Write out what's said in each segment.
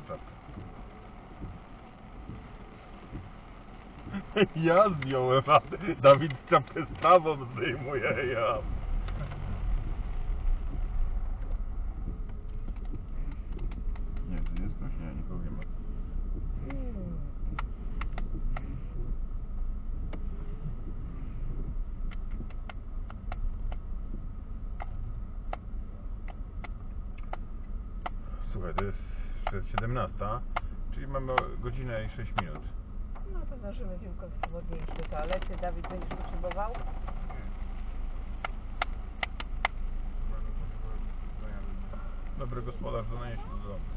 czapkę. Ja zdjąłem, a Dawid czapkę z prawą zdejmuje, ja. Nie, tu jest ktoś? Nie, nikogo nie ma. Słuchaj, to jest 17, czyli mamy godzinę i 6 minut. No to zdążymy tylko swobodnie iść do toalety. Dawid, będziesz potrzebował? Dobry gospodarz zaniesie do domu.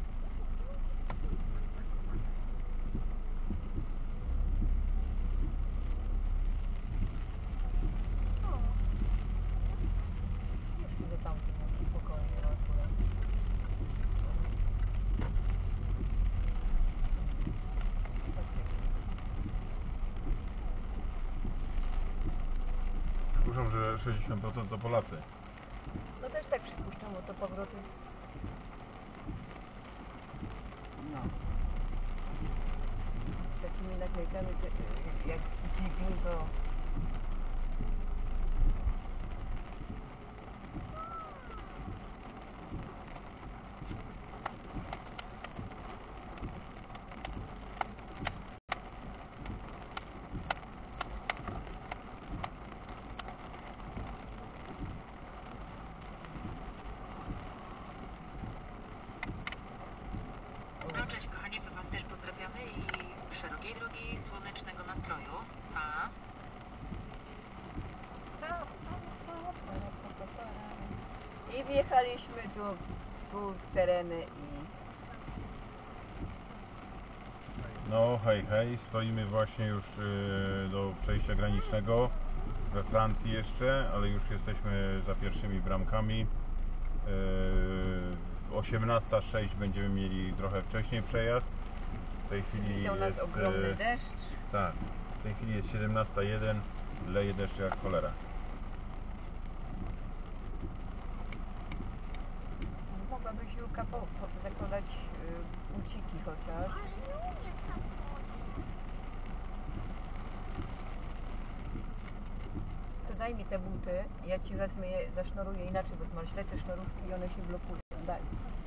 Jeszcze do tamtych, spokojnie, na akurat. Przypuszczam, że 60% to Polacy. No też tak przypuszczam, bo to powroty. No. Z takimi naklejkami, jak dziwni, to... No cześć kochanie, to Was też pozdrawiamy i szerokiej drogi, słonecznego nastroju. Pa! I wjechaliśmy tu w tereny i... No hej, hej, stoimy właśnie już do przejścia granicznego we Francji jeszcze, ale już jesteśmy za pierwszymi bramkami. 18:06 będziemy mieli trochę wcześniej przejazd. W tej chwili Widział nas ogromny deszcz. Tak, w tej chwili jest 17:01, leje deszcz jak cholera. Mogłabyś Julka zakładać buciki chociaż. To daj mi te buty, ja ci wezmę je, zasznuruję inaczej, bo masz źle te sznurówki i one się blokują. Daj.